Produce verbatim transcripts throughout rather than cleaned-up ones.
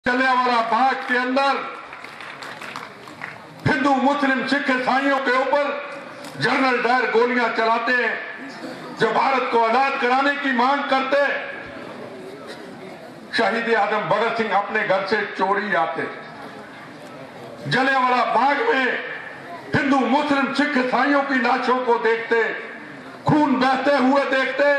जलियांवाला बाग के अंदर हिंदू मुस्लिम सिख ईसाइयों के ऊपर जनरल डायर गोलियां चलाते हैं, जो भारत को आजाद कराने की मांग करते। शहीद आजम भगत सिंह अपने घर से चोरी आते, जलियांवाला बाग में हिंदू मुस्लिम सिख ईसाइयों की लाशों को देखते, खून बहते हुए देखते,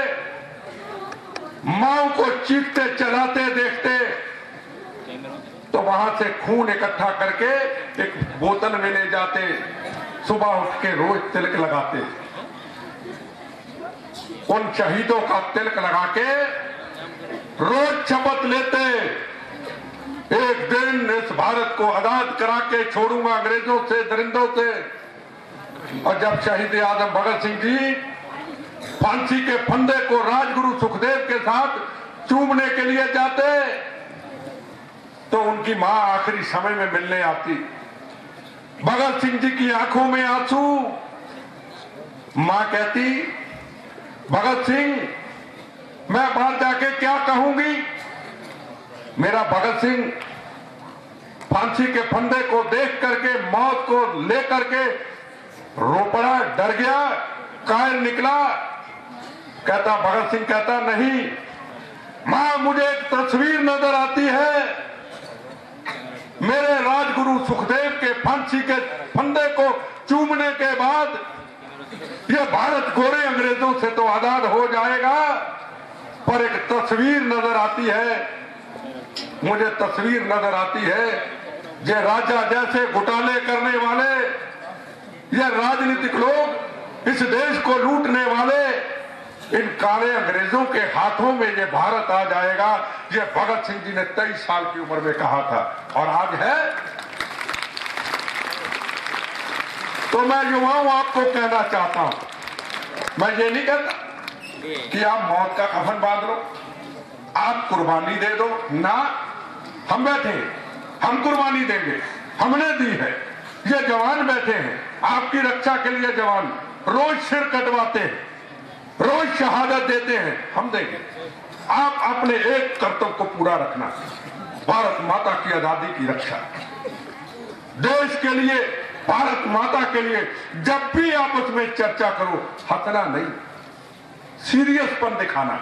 मां को चीखते चलाते देखते, तो वहां से खून इकट्ठा करके एक बोतल में ले जाते, सुबह उठ के रोज तिलक लगाते। उन शहीदों का तिलक लगा के रोज शपथ लेते, एक दिन इस भारत को आजाद करा के छोड़ूंगा अंग्रेजों से, दरिंदों से। और जब शहीद आजम भगत सिंह जी फांसी के फंदे को राजगुरु सुखदेव के साथ चूमने के लिए जाते, तो उनकी मां आखिरी समय में मिलने आती। भगत सिंह जी की आंखों में आंसू। मां कहती, भगत सिंह मैं बाहर जाके क्या कहूंगी। मेरा भगत सिंह फांसी के फंदे को देख करके, मौत को लेकर के रो पड़ा, डर गया, कायल निकला। कहता भगत सिंह कहता नहीं मां, मुझे एक तस्वीर नजर आती है, मेरे राजगुरु सुखदेव के फांसी के फंदे को चूमने के बाद यह भारत गोरे अंग्रेजों से तो आजाद हो जाएगा, पर एक तस्वीर नजर आती है, मुझे तस्वीर नजर आती है, ये राजा जैसे घोटाले करने वाले, ये राजनीतिक लोग, इस देश को लूटने वाले, इन काले अंग्रेजों के हाथों में ये भारत आ जाएगा। ये भगत सिंह जी ने तेईस साल की उम्र में कहा था, और आज है। तो मैं युवाओं आपको कहना चाहता हूं, मैं ये नहीं कहता कि आप मौत का कफन बांध लो, आप कुर्बानी दे दो ना। हम बैठे, हम कुर्बानी देंगे, हमने दी है। ये जवान बैठे हैं आपकी रक्षा के लिए, जवान रोज सिर कटवाते हैं, रोज शहादत देते हैं, हम देंगे। आप अपने एक कर्तव्य को पूरा रखना, भारत माता की आजादी की रक्षा, देश के लिए, भारत माता के लिए जब भी आपस में चर्चा करो, हंसना नहीं, सीरियसपन दिखाना।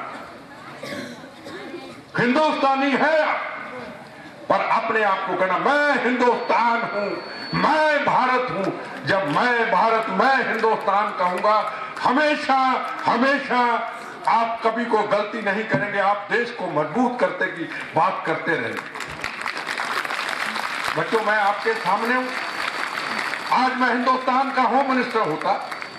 हिंदुस्तानी है आप, पर अपने आप को कहना मैं हिंदुस्तान हूं, मैं भारत हूं। जब मैं भारत, मैं हिंदुस्तान कहूंगा, हमेशा हमेशा आप कभी को गलती नहीं करेंगे, आप देश को मजबूत करते की बात करते रहेंगे। बच्चों, मैं आपके सामने हूं। आज मैं हिंदुस्तान का होम मिनिस्टर होता,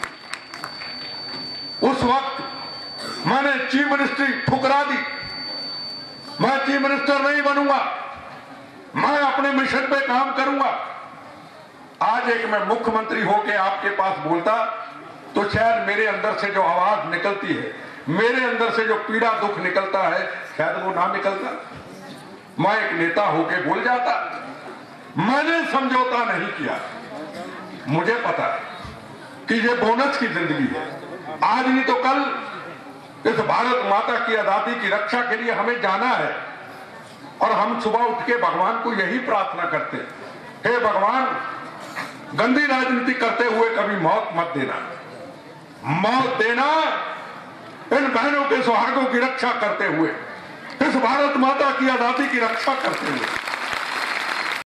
उस वक्त मैंने चीफ मिनिस्ट्री ठुकरा दी। मैं चीफ मिनिस्टर नहीं बनूंगा, मैं अपने मिशन पे काम करूंगा। आज एक मैं मुख्यमंत्री होके आपके पास बोलता, तो शायद मेरे अंदर से जो आवाज निकलती है, मेरे अंदर से जो पीड़ा दुख निकलता है, शायद वो ना निकलता। मैं एक नेता होके बोल जाता। मैंने समझौता नहीं किया। मुझे पता है कि ये बोनस की जिंदगी है, आज नहीं तो कल इस भारत माता की आजादी की रक्षा के लिए हमें जाना है। और हम सुबह उठ के भगवान को यही प्रार्थना करते, हे भगवान, गंदी राजनीति करते हुए कभी मौत मत देना, मौत देना इन बहनों के सुहागों की रक्षा करते हुए, इस भारत माता की आजादी की रक्षा करते हुए।